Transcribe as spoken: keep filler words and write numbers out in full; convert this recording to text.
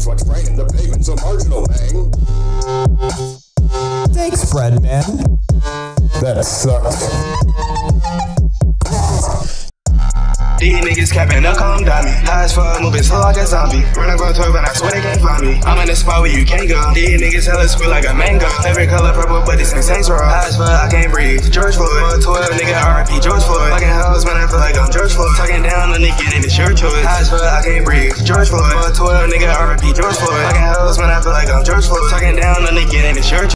flex brain in the pavement so marginal, bang. Thanks, Fred, man. That sucks. These niggas capping up, calm down me. High as fuck, moving slow like a zombie. Run up on tour, but I swear they can't find me. I'm in a spot where you can't go. These niggas hella sweet like a mango. Favorite color purple, but this ain't Saints Row. High as fuck, I can't breathe. George Floyd, twelve, nigga, R I P George Floyd. Fucking hoes, man, I feel like I'm George Floyd. Talking down on nigga, and it's your choice. High as fuck, I can't breathe. George Floyd, twelve, nigga, R I P George Floyd. Fucking hoes, man, I feel like I'm George Floyd. Talking down on nigga, and it's your choice.